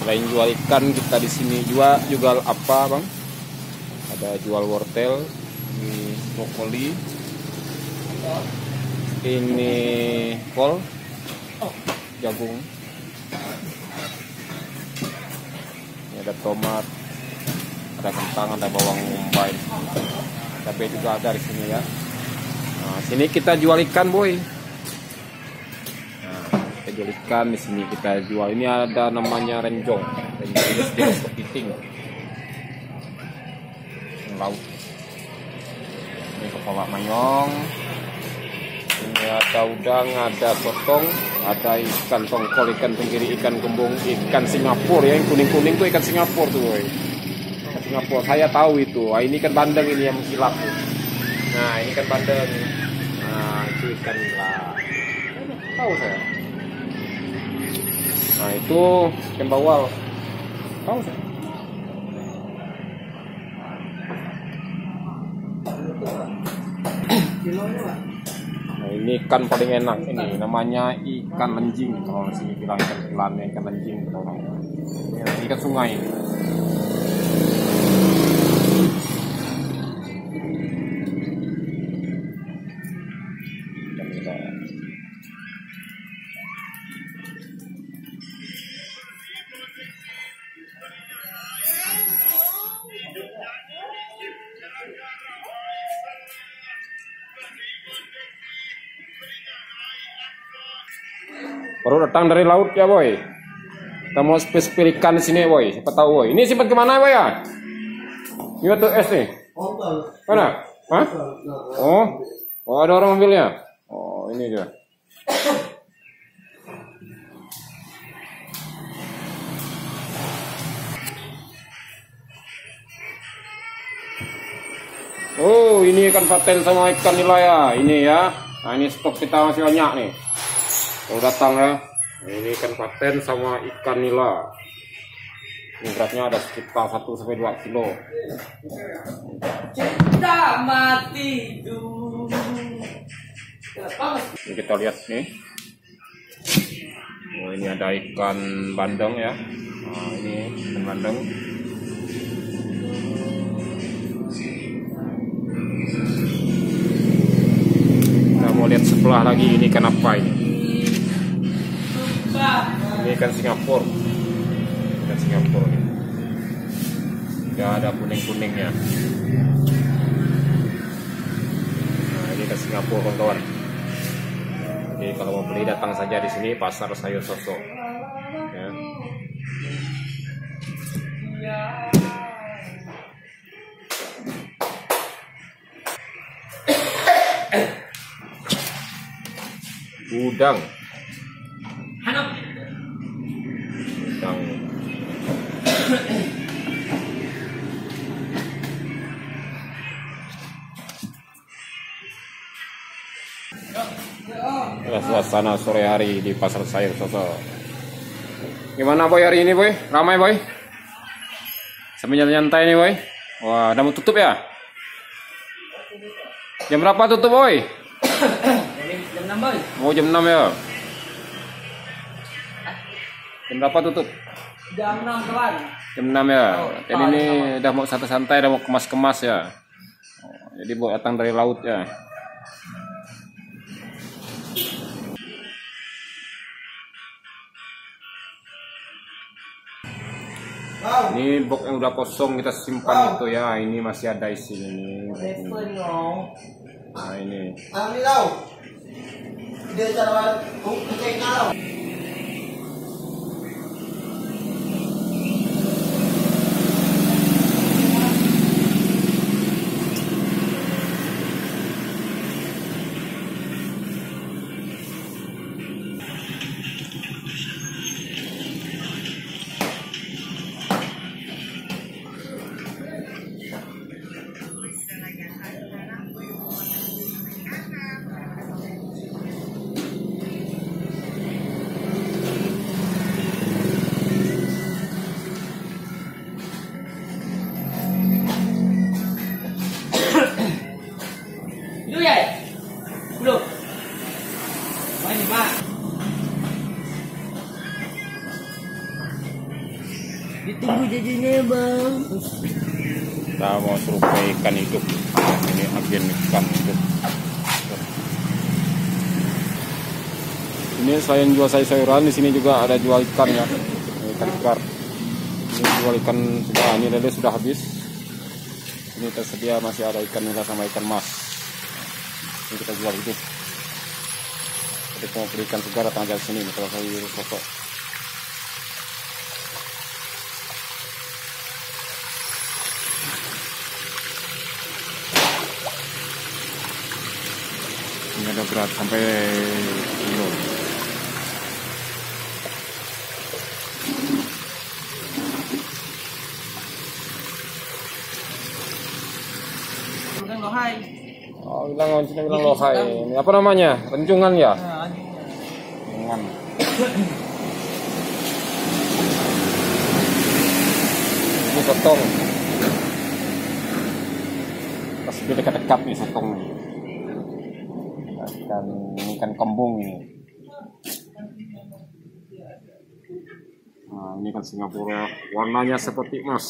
selain jual ikan, kita di sini jual apa, Bang? Ada jual wortel, ini brokoli, ini kol, jagung, ini ada tomat, ada kentang, ada bawang bombay, cabai juga ada di sini ya. Nah, sini kita jual ikan, boy. Nah, kita jual ikan di sini kita jual. Ini ada namanya renjong jenis kepiting, laut. Ini kepala manyong. Ini ada udang, ada sotong, ada ikan tongkol, ikan tenggiri, ikan kembung, ikan Singapura ya, yang kuning-kuning tuh ikan Singapura tuh, boy. Ikan Singapura, saya tahu itu. Nah, ini ikan bandeng ini yang mesti laku. Nah, ini ikan bandeng. Nah, itu ikan nila. Tahu saya. Nah, itu ikan bawal. Tahu saya. Nah, ini ikan paling enak ini, namanya ikan lenjing. Kalau di sini bilang ikan telan, ikan lenjing. Ini ikan sungai. Baru datang dari laut ya, boy. Kita mau spesial ikan di sini, boy. Siapa tahu, boy. Ini simpan kemana, boy ya? Ini tuh es nih. Mana? Hah? Oh, ada orang ambilnya. Oh, ini dia. Oh, ini ikan paten sama ikan nila ya. Ini ya. Nah, ini stok kita masih banyak nih. Kalau datang ya, ini ikan paten sama ikan nila. Ini beratnya ada sekitar 1-2 kilo. Cinta mati dulu. Ini kita lihat nih. Oh, ini ada ikan bandeng ya. Nah, ini ikan bandeng. Kita mau lihat sebelah lagi, ini ikan apa ini? Ini ikan Singapura. Ikan Singapura ini. Tidak ada kuning-kuningnya. Nah, ini ikan Singapura, kawan-kawan. Jadi kalau mau beli datang saja di sini pasar sayur sosok. Ya. Udang. Udang. Suasana sore hari di pasar sayur sosok. Gimana, boy, hari ini, boy? Ramai, boy? Sambil nyantai nih, boy. Wah, udah mau tutup ya? Jam berapa tutup, boy? Jam 6, boy. Oh, jam 6 ya. Jam berapa tutup? Jam 6 kawan. Jam 6 ya. Oh, Jadi ini udah mau santai-santai, udah mau kemas-kemas ya. Jadi mau datang dari laut ya. Ini box yang udah kosong kita simpan itu ya. Ini masih ada isinya nih. Nah, ini. Dia cara Ditunggu jadinya bang. Kita mau survei ikan hidup. Ini agen ikan hidup. Ini selain jual sayur-sayuran, di sini juga ada jual ikan ya, ikan segar. Ini jual ikan segar. Ini lele sudah habis. Ini tersedia masih ada ikan nila sama ikan mas. Ini kita jual hidup. Jadi mau beli ikan segar datang aja sini kalau sayur sosok. Ini ada berat sampai kilo. Bukan lohai. Oh, bilang lohai. Ini apa namanya? Renjungan ya? Nah, Renjungan. Ini sotong. Pas dekat-dekat nih sotong nih. Ikan kembung ini. Nah, ini kan Singapura, warnanya seperti emas.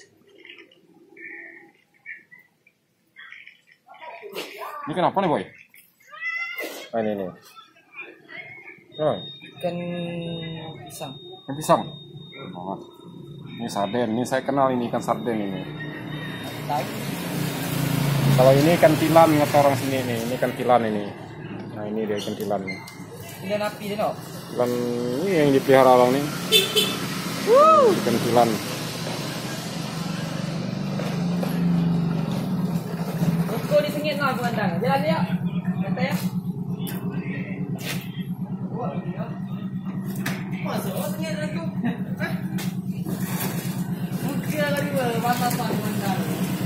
Ini kenapa nih boy? Oh, ini. Oh, ikan pisang. ikan pisang. Oh, ini sarden. Ini saya kenal ini ikan sarden ini. Tahu. Kalau ini ikan tilan kata orang sini nih. Ini ikan tilan ini. Nah ini dia ikan tilan. Ini api deh no. Tilan ini yang dipelihara orang nih. Ikan tilan. Kau disengit no komandan. Jalan dia. Kata ya. Masuk sengit aku. Mungkin lagi mata pak komandan.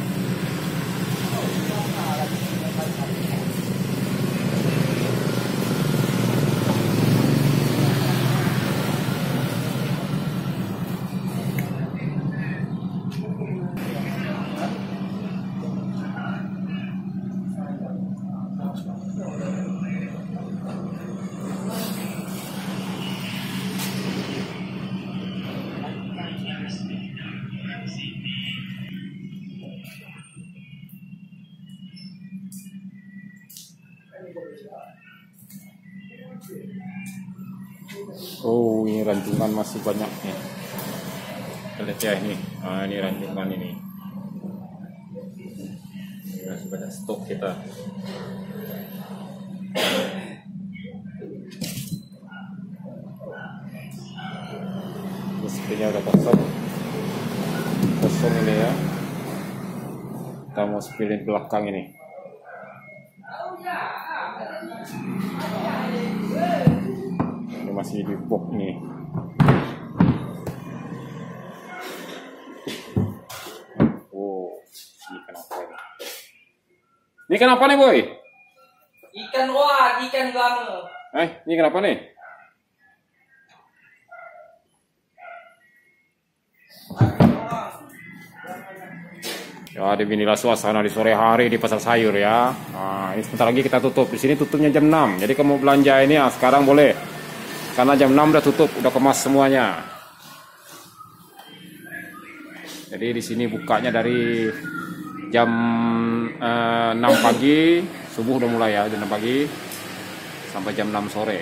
Oh ini ranjungan masih banyak nih. Kita lihat ya ini. Nah ini ranjungan ini. Masih banyak stok kita. Meskinya udah kosong. Kosong ini ya. Kita mau spillin belakang ini. Ini masih di box nih. Oh, ini kenapa ini? Ini kenapa nih boy? Ikan wah, ikan lama. Ini kenapa nih? Ya, beginilah suasana di sore hari di pasar sayur ya. Nah, ini sebentar lagi kita tutup. Di sini tutupnya jam 6. Jadi kamu belanja ini sekarang boleh. Karena jam 6 udah tutup, udah kemas semuanya. Jadi di sini bukanya dari jam 6 pagi, subuh udah mulai ya, jam 6 pagi sampai jam 6 sore.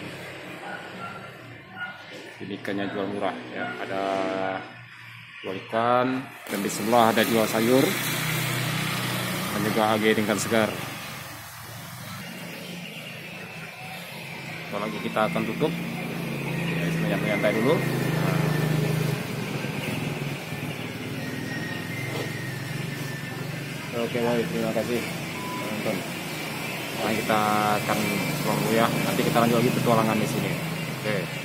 Ini ikannya jual murah ya, ada jual ikan dan di sebelah ada jual sayur dan juga agen ikan segar. Sebentar lagi kita akan tutup. Ya, nyantai dulu. Oke baik, terima kasih teman-teman. Nah, kita akan pulang dulu ya. Nanti kita lanjut lagi petualangan di sini. Oke.